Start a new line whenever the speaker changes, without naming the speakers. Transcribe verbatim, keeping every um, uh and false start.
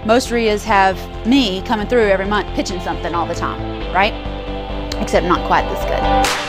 Most R I As have me coming through every month pitching something all the time, right? Except not quite this good.